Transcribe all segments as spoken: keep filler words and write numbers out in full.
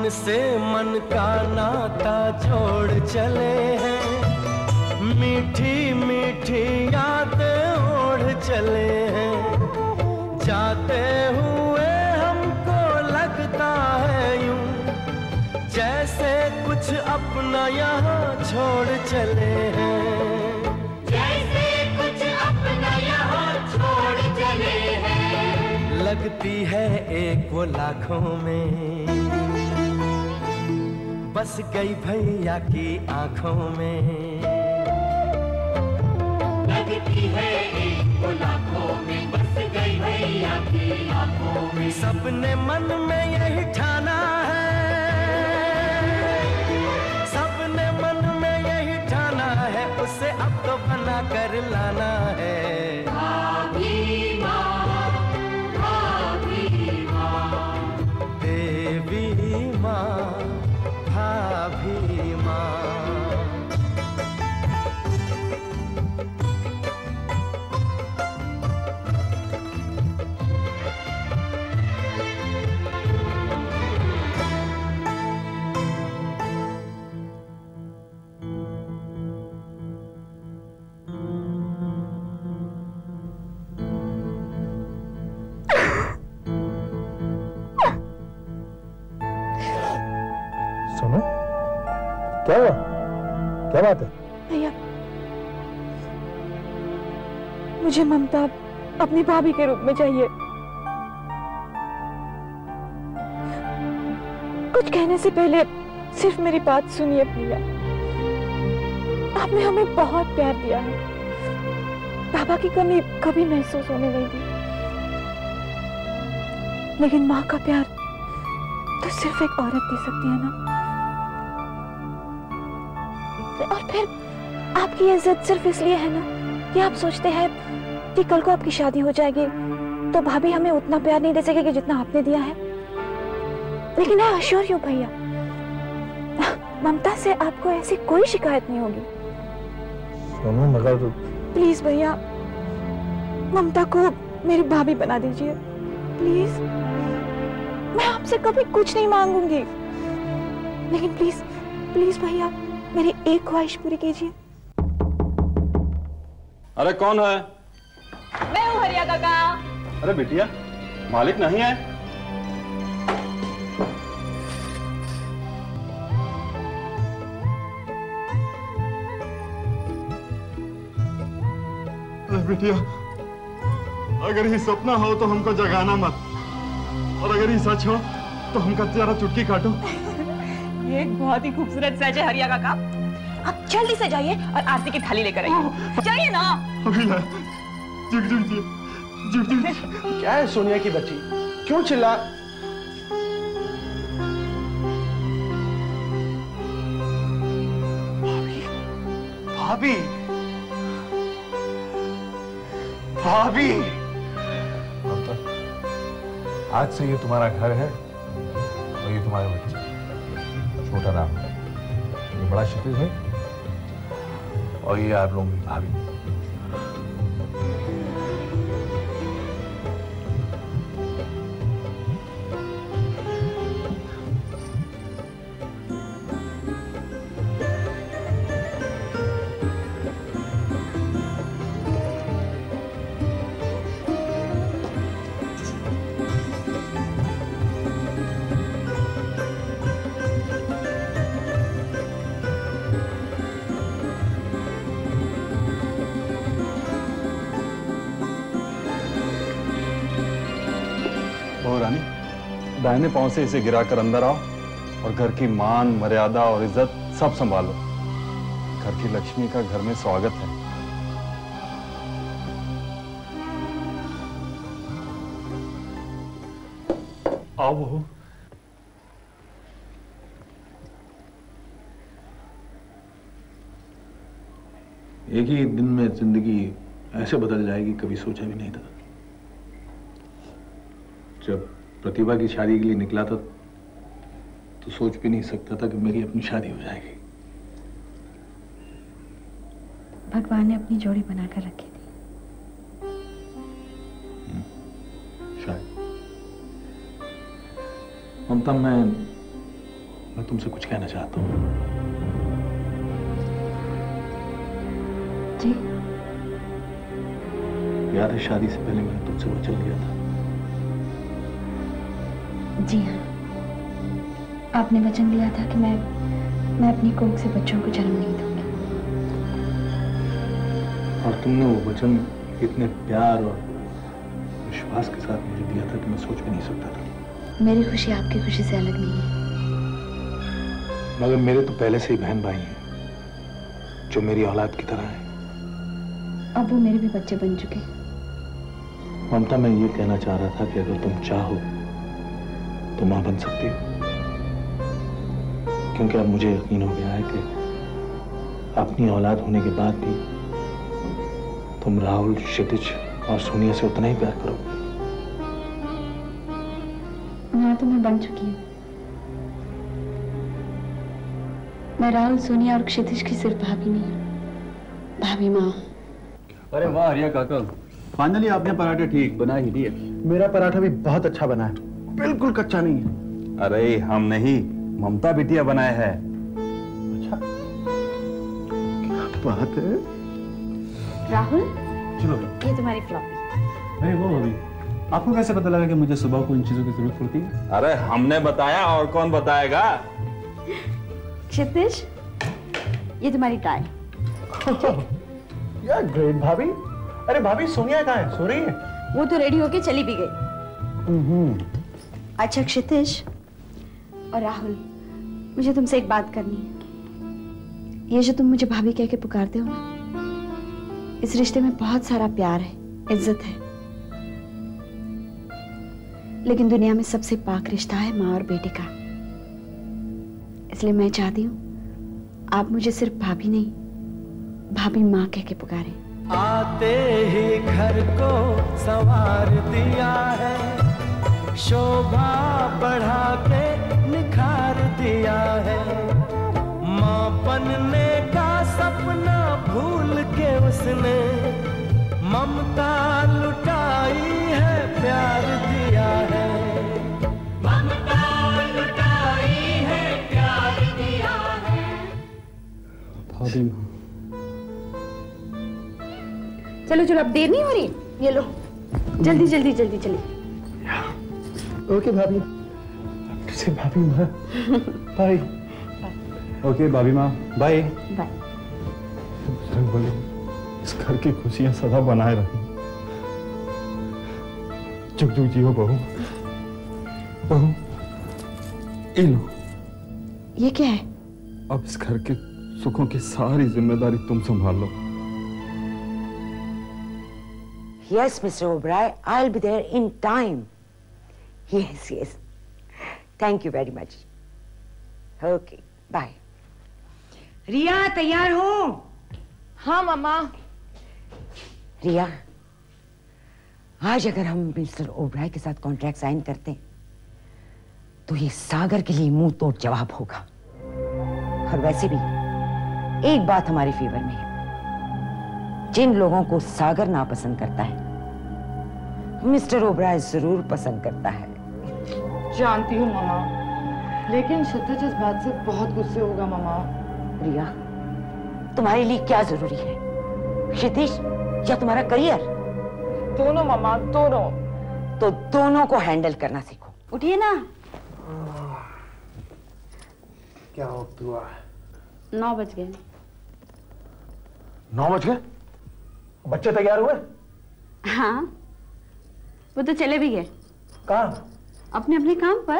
मन से मन का नाता जोड़ चले हैं, मीठी मीठी यादें ओढ़ चले हैं। जाते हुए हमको लगता है यूं, जैसे कुछ अपना यहाँ छोड़ चले हैं। जैसे कुछ अपना यहाँ छोड़ चले हैं। लगती है एक वो लाखों में, बस गई भैया की आंखों में। लगती है एक वो लाखों में, बस गई भैया की आंखों में। सबने मन में यही ठाना है, सबने मन में यही ठाना है, उसे अब तो बना कर लाना है। भाभी माँ, भाभी माँ, देवी माँ, भाभी माँ। क्या हुआ? क्या बात है? भैया, मुझे ममता अपनी भाभी के रूप में चाहिए। कुछ कहने से पहले सिर्फ मेरी बात सुनिए भैया। आपने हमें बहुत प्यार दिया है, पापा की कमी कभी महसूस होने नहीं दी, लेकिन माँ का प्यार तो सिर्फ एक औरत दे सकती है ना। और फिर आपकी इज्जत सिर्फ इसलिए है ना कि आप सोचते हैं कि कल को आपकी शादी हो जाएगी तो भाभी हमें उतना प्यार नहीं दे सकेगी जितना आपने दिया है। लेकिन आई अश्योर यू भैया, ममता से आपको ऐसी कोई शिकायत नहीं होगी। सोनू मगर प्लीज भैया, ममता को मेरी भाभी बना दीजिए प्लीज। मैं आपसे कभी कुछ नहीं मांगूंगी, लेकिन प्लीज प्लीज भैया मेरी एक ख्वाहिश पूरी कीजिए। अरे कौन है? मैं हूँ हरिया काका। अरे बिटिया, मालिक नहीं है? अरे बिटिया, अगर ये सपना हो तो हमको जगाना मत, और अगर ये सच हो तो हमका जरा चुटकी काटो। ये एक बहुत ही खूबसूरत सच है हरिया काका। आप जल्दी से जाइए और आरती की थाली लेकर आइए। जाइए ना। अभी ना। जुग जुग जी, जुग जुग। क्या है सोनिया की बच्ची, क्यों चिल्ला? भाभी, भाभी। आज से ये तुम्हारा घर है और ये तुम्हारे बच्चे। छोटा राम, ये बड़ा क्षितिज है और ये आप लोगों की भाभी। दाहिने पांव से इसे गिराकर अंदर आओ और घर की मान, मर्यादा और इज्जत सब संभालो। घर की लक्ष्मी का घर में स्वागत है। आओ बहू। एक ही दिन में जिंदगी ऐसे बदल जाएगी, कभी सोचा भी नहीं था। जब प्रतिभा की शादी के लिए निकला था तो सोच भी नहीं सकता था कि मेरी अपनी शादी हो जाएगी। भगवान ने अपनी जोड़ी बनाकर रखी थी। शायद ममता, मैं मैं तुमसे कुछ कहना चाहता हूँ। जी? याद है शादी से पहले मैंने तुमसे वचन लिया था? जी हाँ, आपने वचन लिया था कि मैं मैं अपनी कोख से बच्चों को जन्म नहीं दूंगी। और तुमने वो वचन इतने प्यार और विश्वास के साथ मुझे दिया था कि मैं सोच भी नहीं सकता था। मेरी खुशी आपकी खुशी से अलग नहीं है। मगर मेरे तो पहले से ही बहन भाई हैं जो मेरी औलाद की तरह हैं। अब वो मेरे भी बच्चे बन चुके हैं। ममता, मैं ये कहना चाह रहा था कि अगर तुम चाहो तो मां बन सकती हो, क्योंकि अब मुझे यकीन हो गया है कि अपनी औलाद होने के बाद भी तुम राहुल, क्षितिज और सोनिया से उतना ही प्यार करोगे। मां तो मैं बन चुकी हूँ। मैं राहुल, सोनिया और क्षितिज की सिर्फ भाभी नहीं, भाभी माँ। अरे वाह रिया काका, फाइनली आपने पराठे ठीक बना ही दिए। मेरा पराठा भी बहुत अच्छा बना है, बिल्कुल कच्चा नहीं है। अरे हम नहीं, ममता बिटिया बनाए है। अच्छा, क्या बात है। राहुल, चलो ये तुम्हारी फ्लॉपी। अरे वो अभी आपको कैसे पता लगा कि मुझे सुबह को इन चीजों की जरूरत पड़ती है? अरे हमने बताया, और कौन बताएगा? क्षितिज, ये तुम्हारी टाई। यार ग्रेट भाभी। अरे भाभी, सोनिया कहाँ है? सो रही है? वो तो रेडी होके चली भी गई। अच्छा क्षितिज और राहुल, मुझे तुमसे एक बात करनी है। ये जो तुम मुझे भाभी कह के पुकारते हो ना, इस रिश्ते में बहुत सारा प्यार है, इज्जत है, लेकिन दुनिया में सबसे पाक रिश्ता है माँ और बेटे का। इसलिए मैं चाहती हूँ आप मुझे सिर्फ भाभी नहीं, भाभी माँ कह के पुकारें। आते ही घर को संवार दिया है, शोभा बढ़ा के निखार दिया है। माँ बनने का सपना भूल के उसने ममता लुटाई है, प्यार दिया है। ममता लुटाई है, प्यार दिया है। भाभी माँ, चलो चलो, अब देर नहीं हो रही, ये लो, जल्दी जल्दी जल्दी चलिए। ओके भाभी। से भाभी माँ, बाय। ओके भाभी माँ, बाय। बाय। बजरंग बली, इस घर की खुशियां सदा बनाए रखें। जुग जुग जियो बहू। बहू, ये लो। ये क्या है? अब इस घर के सुखों की सारी जिम्मेदारी तुम संभाल लो। Yes, Mister O'Brien, I'll be there in time. Yes, yes. Thank you very much. Okay, bye. रिया, तैयार हो? हाँ मम्मा। रिया, आज अगर हम मिस्टर ओब्राय के साथ कॉन्ट्रैक्ट साइन करते हैं, तो ये सागर के लिए मुंह तोड़ जवाब होगा। और वैसे भी एक बात हमारे फेवर में है, जिन लोगों को सागर नापसंद करता है, मिस्टर ओब्राय जरूर पसंद करता है। जानती हूँ मामा, लेकिन क्षितिज इस बात से बहुत गुस्से होगा मामा। रिया, तुम्हारे लिए क्या जरूरी है, क्षितिज या तुम्हारा करियर? दोनों मामा, दोनों। तो दोनों को हैंडल करना सीखो। उठिए ना। क्या वक्त हुआ? नौ बज गए। नौ बज गए? बच्चे तैयार हुए? हाँ, वो तो चले भी गए। कहाँ? अपने अपने काम पर।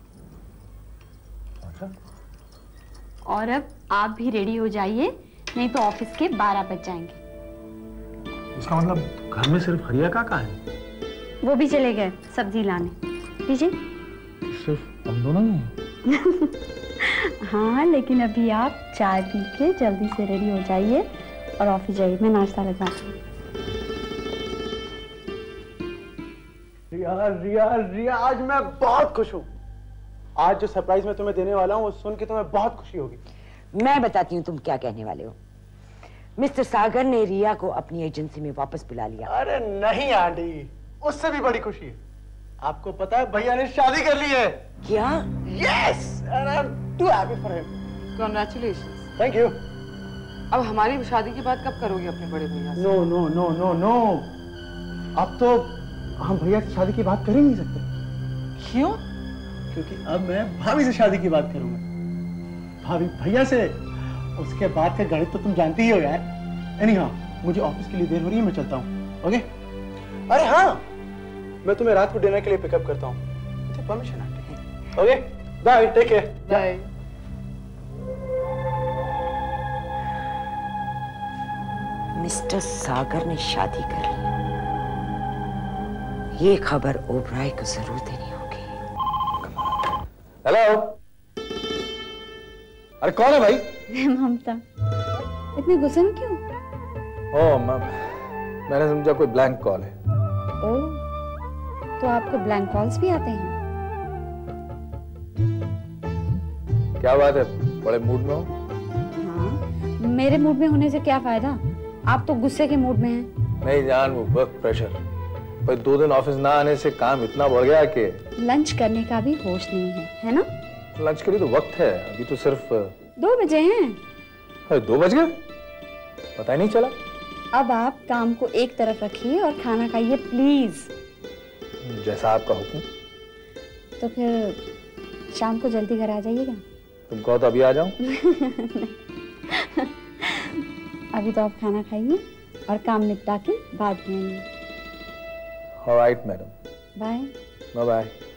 अच्छा। और अब आप भी रेडी हो जाइए, नहीं तो ऑफिस के बारह बज जाएंगे। इसका मतलब घर में सिर्फ हरिया काका है? वो भी चले गए सब्जी लाने। लीजिए। सिर्फ हम दोनों ही हैं? हाँ, लेकिन अभी आप चाय पी के जल्दी से रेडी हो जाइए और ऑफिस जाइए। मैं नाश्ता लगाती हूँ। रिया, रिया, रिया, आज मैं बहुत खुश हूँ। आज जो सरप्राइज मैं तुम्हें देने वाला हूँ, वो सुन के तुम्हें बहुत खुशी होगी। मैं बताती हूँ तुम क्या कहने वाले हो। मिस्टर सागर ने रिया को अपनी एजेंसी में वापस बुला लिया। अरे नहीं आंटी, उससे भी बड़ी खुशी है। आपको पता है भैया ने शादी कर ली है। क्या? यस! अरे too happy for him. Congratulations. Thank you. अब हमारी शादी की बात कब करोगे अपने बड़े भैया से? No, no, no, no, no. अब तो हम भैया से शादी की बात कर ही नहीं सकते। क्यों? क्योंकि अब मैं भाभी से शादी की बात करूंगा। भाभी भैया से, उसके बाद का गणित तो तुम जानती ही हो यार। Anyhow, मुझे ऑफिस के लिए देर हो रही है, मैं चलता हूँ। ओके? अरे हाँ, मैं तुम्हें रात को डिनर के लिए पिकअप करता हूँ। मुझे permission aunty. Okay? Bye, take care. Bye. Mister Sagar ने शादी कर ली। ये खबर ओबराय को जरूर देनी होगी। हेलो, अरे कौन है भाई? मैं ममता। इतने गुस्से में क्यों? ओह मैम, मैंने समझा कोई ब्लैंक कॉल है। ओह, तो आपको ब्लैंक कॉल्स भी आते हैं? क्या बात है, बड़े मूड में हो? हाँ, मेरे मूड में होने से क्या फायदा? आप तो गुस्से के मूड में हैं। नहीं जान, वो वर्क प्रेशर। भाई दो दिन ऑफिस ना आने से काम इतना बढ़ गया कि लंच करने का भी होश नहीं है, है ना? लंच के लिए तो वक्त है, अभी तो सिर्फ दो बजे हैं। अरे दो बज गए, पता ही नहीं चला। अब आप काम को एक तरफ रखिए और खाना खाइए प्लीज। जैसा आपका हुक्म। तो फिर शाम को जल्दी घर आ जाइएगा। तुम कहो तो अभी आ जाऊं? अभी तो आप खाना खाइए और काम निपटा के बाद में आइए। Alright madam. Bye. Bye bye.